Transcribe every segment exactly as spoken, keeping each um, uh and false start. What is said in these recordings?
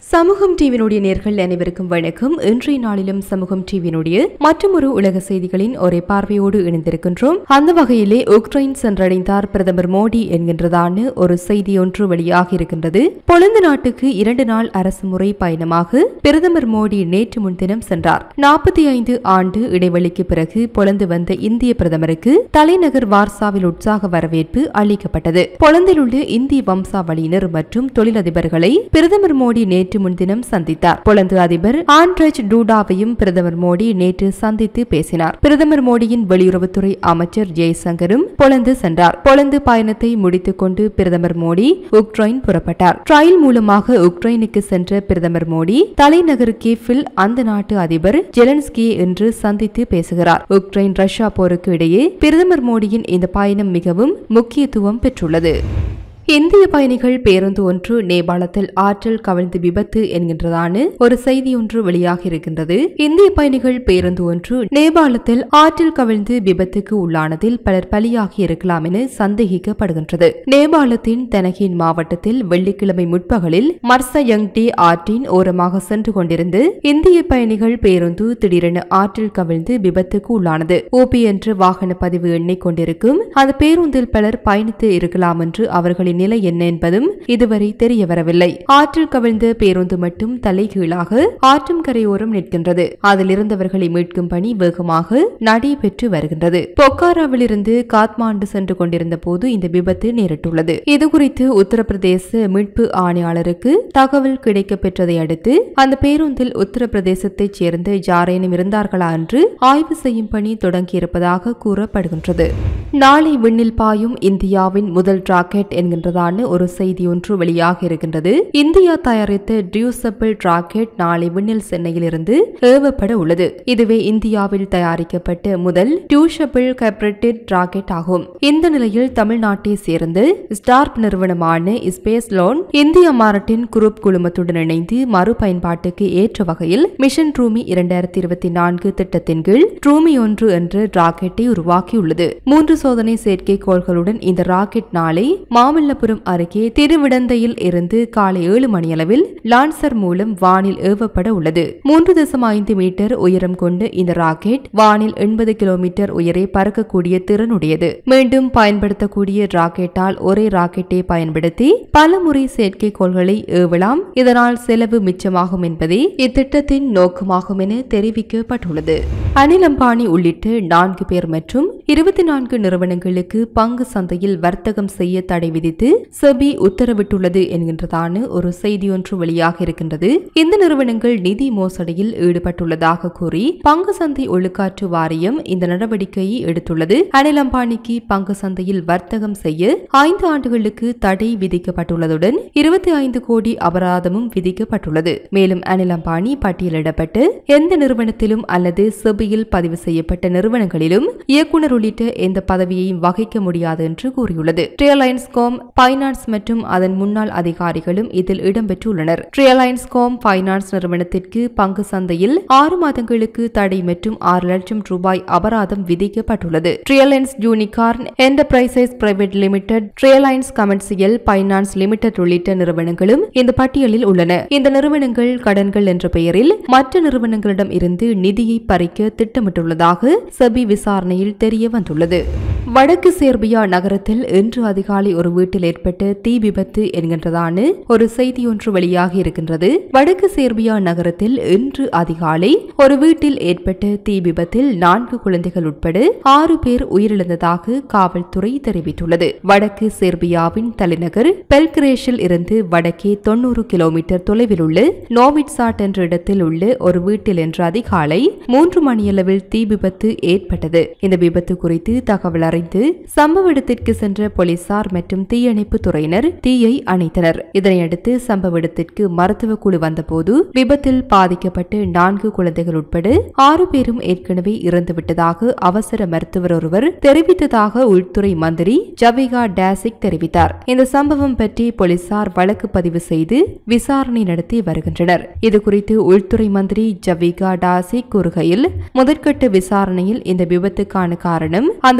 சமூகம் டிவியினுடைய நேர்கள் அனைவருக்கும் வணக்கம். இன்றைய நாளிலும் சமூகம் டிவியினுடைய மற்றொரு உலக செய்திகளின் ஒரே பார்வையோடு இணைந்திருக்கின்றோம். அந்த வகையிலே உக்ரைன் சென்றடைந்தார் பிரதமர் மோடி என்கின்றதான ஒரு செய்தி ஒன்று வெளியாக இருக்கின்றது. போலந்து நாட்டுக்கு இரண்டு நாள் அரசு முறை பயணமாக பிரதமர் மோடி நேற்று முன்தினம் சென்றார். நாற்பத்தி ஐந்து ஆண்டு இடைவெளிக்கு பிறகு போலந்து வந்த இந்திய பிரதமருக்கு தலைநகர் வார்சாவில் உற்சாக வரவேற்பு அளிக்கப்பட்டது. போலந்தில் உள்ள இந்திய வம்சாவளியினர் மற்றும் தொழிலதிபர்களை பிரதமர் மோடி நேற்று முன்தினம் சந்தித்தார். போலந்து அதிபர் ஆண்ட்ரேஜ் டூடாவையும் பிரதமர் மோடி நேற்று சந்தித்து பேசினார். பிரதமர் மோடியின் வெளியுறவுத்துறை அமைச்சர் ஜெய்சங்கரும் போலந்து சென்றார். போலந்து பயணத்தை முடித்துக் கொண்டு பிரதமர் மோடி உக்ரைன் புறப்பட்டார். ரயில் மூலமாக உக்ரைனுக்கு சென்ற பிரதமர் மோடி தலைநகர் கீவில் அந்த நாட்டு அதிபர் ஜெலன்ஸ்கியை இன்று சந்தித்து பேசுகிறார். உக்ரைன் ரஷ்யா போருக்கு இடையே பிரதமர் மோடியின் இந்த பயணம் மிகவும் முக்கியத்துவம் பெற்றுள்ளது. இந்திய பயணிகள் பேருந்து ஒன்று நேபாளத்தில் ஆற்றில் கவிழ்ந்து விபத்து என்கின்றதான ஒரு செய்தி ஒன்று வெளியாக இருக்கின்றது. இந்திய பயணிகள் பேருந்து ஒன்று நேபாளத்தில் ஆற்றில் கவிழ்ந்து விபத்துக்கு உள்ளானதில் பலர் பலியாகி இருக்கலாம் என சந்தேகிக்கப்படுகின்றது. நேபாளத்தின் தனகின் மாவட்டத்தில் வெள்ளிக்கிழமை முற்பகலில் மர்சயங்டி ஆற்றின் ஓரமாக சென்று கொண்டிருந்து இந்திய பயணிகள் பேருந்து திடீரென ஆற்றில் கவிழ்ந்து விபத்துக்கு உள்ளானது. ஓபி என்ற வாகன பதிவு எண்ணை கொண்டிருக்கும் அந்த பேருந்தில் பலர் பயணித்து இருக்கலாம் என்று அவர்களின் நிலை என்ன என்பதும் இதுவரை தெரிய வரவில்லை. ஆற்றில் கவிழ்ந்த பேருந்து மட்டும் தலைகீழாக ஆற்றும் கரையோரம் நிற்கின்றது. அதில் இருந்தவர்களை மீட்கும் பணி வேகமாக நடைபெற்று வருகின்றது. பொக்காராவில் இருந்து காத்மாண்டு சென்று கொண்டிருந்த போது இந்த விபத்து நேரிட்டுள்ளது. இதுகுறித்து உத்தரப்பிரதேச மீட்பு ஆணையாளருக்கு தகவல் கிடைக்கப் பெற்றதை அடுத்து அந்த பேருந்தில் உத்தரப்பிரதேசத்தைச் சேர்ந்த யாரேனும் இருந்தார்களா என்று ஆய்வு செய்யும் பணி தொடங்கியிருப்பதாக கூறப்படுகின்றது. நாளை விண்ணில் பாயும் இந்தியாவின் முதல் ராக்கெட் என்கின்றதான ஒரு செய்தி ஒன்று வெளியாக இருக்கின்றது. இந்தியா தயாரித்த டியூசபிள் ராக்கெட் நாளை விண்ணில் சென்னையில் இருந்து ஏவப்பட உள்ளது. இதுவே இந்தியாவில் தயாரிக்கப்பட்ட முதல் டியூசபிள் கப்ரேட்டட் ராக்கெட் ஆகும். இந்த நிலையில் தமிழ்நாட்டை சேர்ந்த ஸ்டார்ப் நிறுவனமான space zone India Martin group குழுமத்துடன் இணைந்து மறுபயன்பாட்டுக்கு ஏற்ற வகையில் மிஷன் ரூமி இரண்டாயிரத்தி இருபத்தி நான்கு திட்டத்தின் கீழ் ரூமி ஒன்று என்ற ராக்கெட்டை உருவாக்கியுள்ளது. மூன்று சோதனை செயற்கைக்கோள்களுடன் இந்த ராக்கெட் நாளை மாமல்லபுரம் அருகே திருவிடந்தையில் இருந்து காலை ஏழு மணியளவில் லான்சர் மூலம் வானில் ஏவப்பட உள்ளது. மூன்று தசம் ஐந்து மீட்டர் உயரம் கொண்ட இந்த ராக்கெட் வானில் எண்பது கிலோமீட்டர் உயரே பறக்கக்கூடிய திறனுடையது. மீண்டும் பயன்படுத்தக்கூடிய ராக்கெட்டால் ஒரே ராக்கெட்டை பயன்படுத்தி பல முறை செயற்கைக்கோள்களை ஏவலாம். இதனால் செலவு மிச்சமாகும் என்பதே இத்திட்டத்தின் நோக்கமாகும் என தெரிவிக்கப்பட்டுள்ளது. அனில் அம்பானி உள்ளிட்ட நான்கு பேர் மற்றும் இருபத்தி நான்கு நிறுவனங்களுக்கு பங்கு சந்தையில் வர்த்தகம் செய்ய தடை விதித்து செபி உத்தரவிட்டுள்ளது என்கின்றதான ஒரு செய்தி ஒன்று வெளியாக இருக்கின்றது. இந்த நிறுவனங்கள் நிதி மோசடியில் ஈடுபட்டுள்ளதாக கூறி பங்கு சந்தை ஒழுக்காற்று வாரியம் இந்த நடவடிக்கையை எடுத்துள்ளது. அனில் அம்பானிக்கு பங்கு சந்தையில் வர்த்தகம் செய்ய ஐந்து ஆண்டுகளுக்கு தடை விதிக்கப்பட்டுள்ளதுடன் இருபத்தி ஐந்து கோடி அபராதமும் விதிக்கப்பட்டுள்ளது. மேலும் அனில் அம்பானி பட்டியலிடப்பட்டு எந்த நிறுவனத்திலும் அல்லது செபியில் பதிவு செய்யப்பட்ட நிறுவனங்களிலும் இயக்குநர் உள்ளிட்ட எந்த பதவியையும் வகிக்க முடியாது என்று கூறியுள்ளது. ரிலையன்ஸ் கோம் பைனான்ஸ் மற்றும் அதன் முன்னாள் அதிகாரிகளும் இதில் இடம்பெற்றுள்ளனர். ரிலையன்ஸ் கோம் பைனான்ஸ் நிறுவனத்திற்கு பங்கு சந்தையில் ஆறு மாதங்களுக்கு தடை மற்றும் ஆறு லட்சம் ரூபாய் அபராதம் விதிக்கப்பட்டுள்ளது. Reliance Unicorn Enterprises Private Limited, Reliance Commercial Finance Limited உள்ளிட்ட நிறுவனங்களும் இந்த பட்டியலில் உள்ளன. இந்த நிறுவனங்கள் கடன்கள் என்ற பெயரில் மற்ற நிறுவனங்களிடம் இருந்து நிதியை பறிக்க திட்டமிட்டுள்ளதாக செபி விசாரணையில் தெரிய வந்துள்ளது. வடக்கு சேர்பியா நகரத்தில் இன்று அதிகாலை ஒரு வீட்டில் ஏற்பட்ட தீ விபத்து என்கின்றதான ஒரு செய்தி ஒன்று வெளியாக இருக்கின்றது. வடக்கு சேர்பியா நகரத்தில் இன்று அதிகாலை ஒரு வீட்டில் ஏற்பட்ட தீ விபத்தில் நான்கு குழந்தைகள் உட்பட ஆறு பேர் உயிரிழந்ததாக காவல்துறை தெரிவித்துள்ளது. வடக்கு சேர்பியாவின் தலைநகர் பெல்கிரேஷில் இருந்து வடக்கே தொன்னூறு கிலோமீட்டர் தொலைவில் உள்ள நோவிட்சாட் என்ற இடத்தில் உள்ள ஒரு வீட்டில் இன்று அதிகாலை மூன்று மணியளவில் தீ விபத்து ஏற்பட்டது. இந்த விபத்து குறித்து தகவல் அறிந்து சம்பவ இடத்திற்கு சென்ற போலீசார் மற்றும் தீயணைப்பு துறையினர் தீயை அணைத்தனர். இதனையடுத்து சம்பவ இடத்திற்கு மருத்துவ குழு வந்தபோது விபத்தில் பாதிக்கப்பட்டு நான்கு குழந்தைகள் உட்பட ஆறு பேரும் ஏற்கனவே இறந்துவிட்டதாக அவசர மருத்துவர் ஒருவர் தெரிவித்ததாக உள்துறை மந்திரி ஜவிகா டாசிக் தெரிவித்தார். இந்த சம்பவம் பற்றி போலீசார் வழக்கு பதிவு செய்து விசாரணை நடத்தி வருகின்றனர். இதுகுறித்து உள்துறை மந்திரி ஜவிகா டாசிக் கூறுகையில் முதற்கட்ட விசாரணையில் இந்த விபத்துக்கான காரணம் அந்த வீட்டில்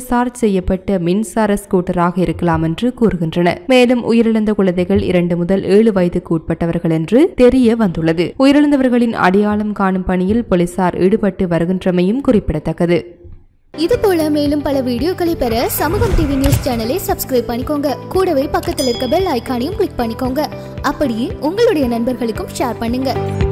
சார்ஜ் செய்யப்பட்ட மின்சார ஸ்கூட்டராக இருக்கலாம் என்று கூறுகின்றனர். மேலும் உயிரிழந்த குழந்தைகள் இரண்டு முதல் ஏழு வயதுக்கு உட்பட்டவர்கள் என்று தெரிய வந்துள்ளது. உயிரிழந்தவர்களின் அடையாளம் காணும் பணியில் போலீசார் ஈடுபட்டு வருகின்றமையும் குறிப்பிடத்தக்கது. இது போல மேலும் பல வீடியோக்களை பெற சமூகம் டிவி நியூஸ் சேனலை சப்ஸ்கிரைப் பண்ணிக்கோங்க. கூடவே பக்கத்தில் இருக்க பெல் ஐகானையும் கிளிக் பண்ணிக்கோங்க. அப்படியே உங்களுடைய நண்பர்களுக்கும் ஷேர் பண்ணுங்க.